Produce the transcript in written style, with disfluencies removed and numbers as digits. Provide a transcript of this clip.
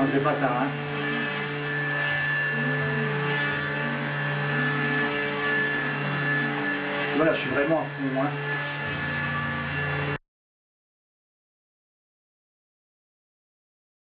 changerai pas ça, hein. Voilà, je suis vraiment à fond, hein.